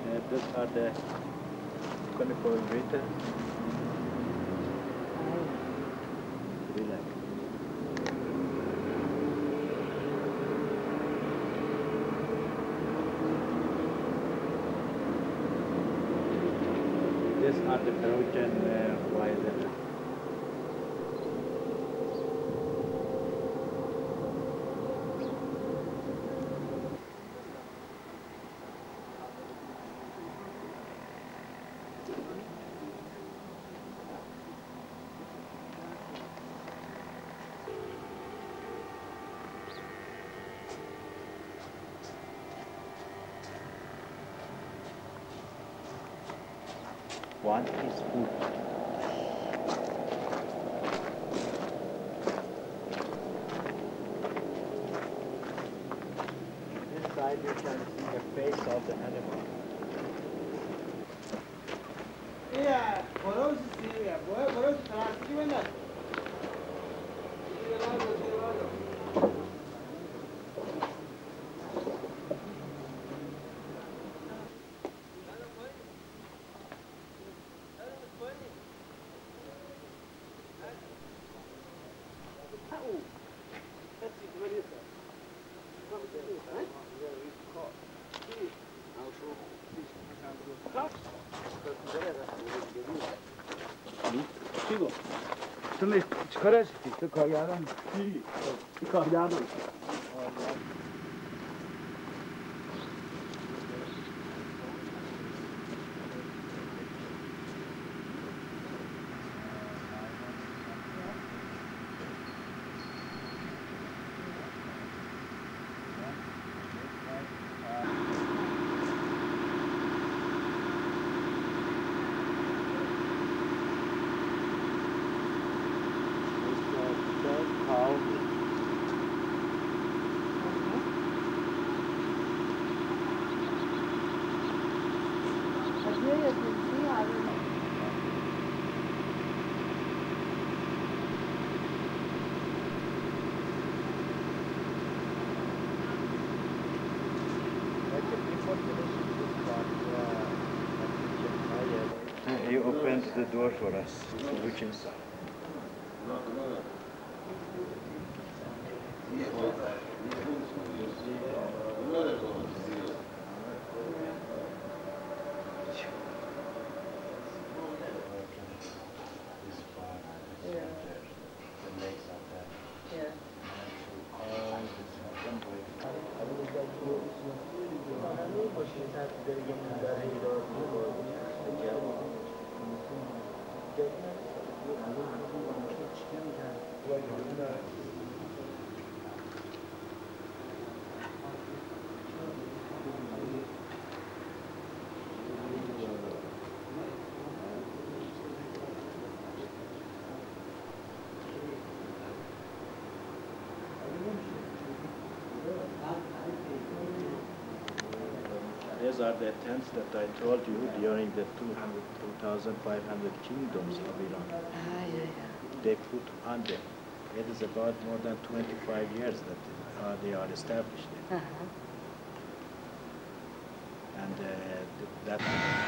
These are the conical water. Relax. These are the Peruvian violin. One teaspoon. This side you can see the face of the animal. Yeah, برو سیبیا، برو ترسی بندر. تو می چیکار هستی؟ تو کارگردان؟ چی؟ کارگردان. He opened the door for us to look inside. These are the tents that I told you during the 2,500 kingdoms of Iran. They put on them. It is about more than 25 years that they are established. And that.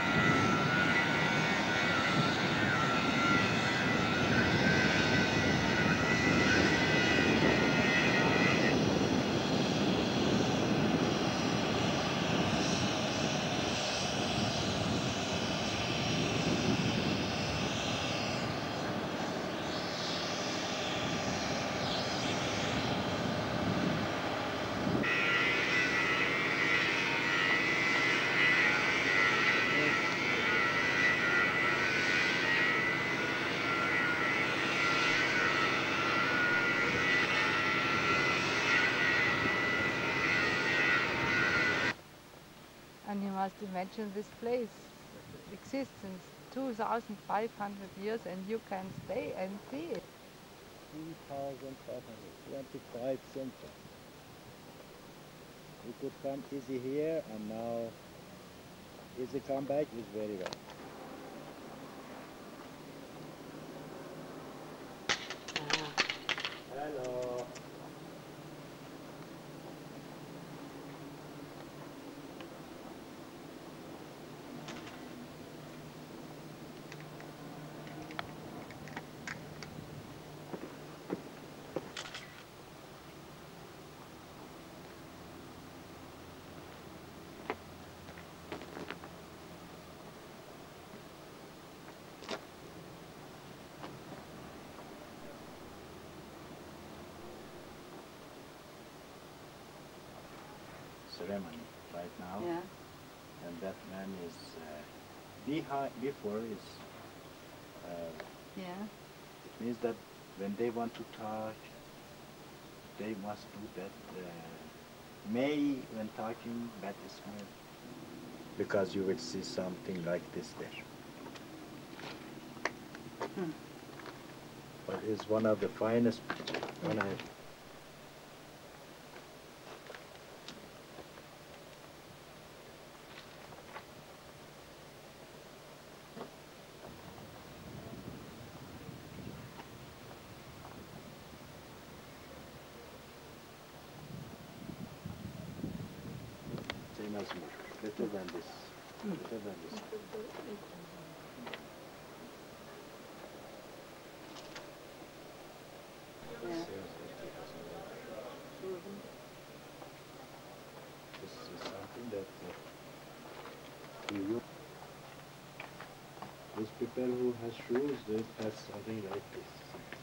And you must imagine this place exists since 2,500 years and you can stay and see it. 3,525 centuries. We could come easy here and now easy come back is very well. Hello. ceremony right now. Yeah. And that man is before is Yeah. it means that when they want to touch, they must do that. May when talking, bad smell, because you will see something like this there. But it's one of the finest when I. Same as me, better than this, better than this. Yeah. This is something that you use. These people who has shoes, they has something like this.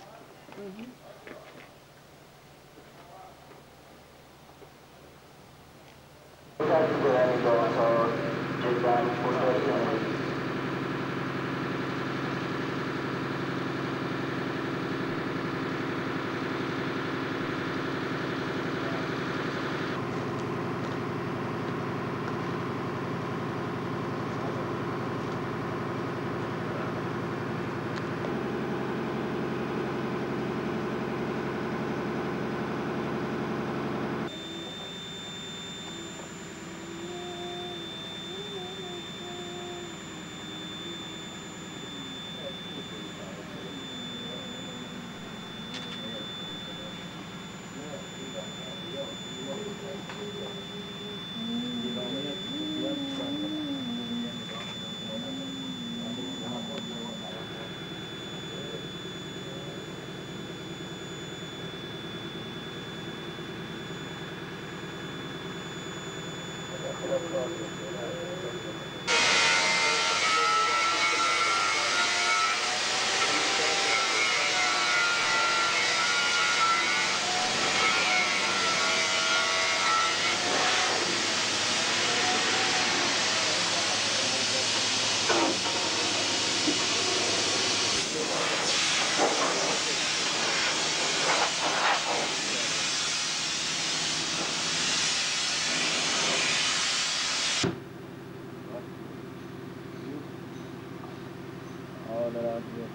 All around here.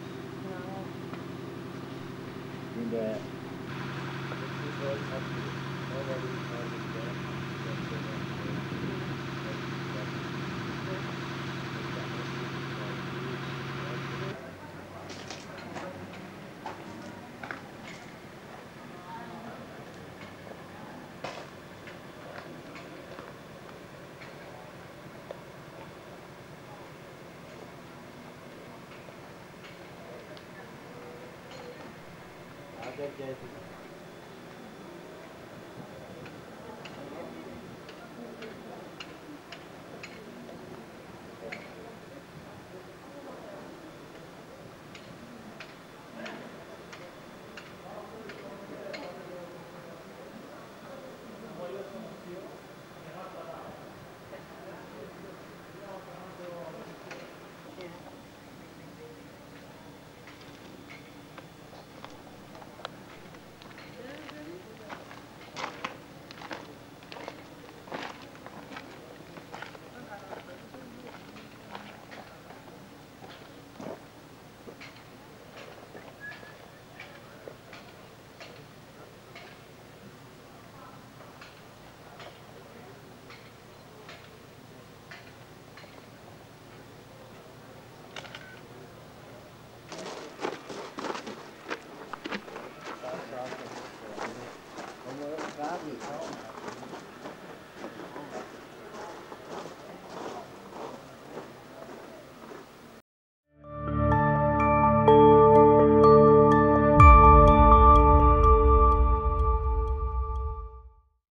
In the other gate.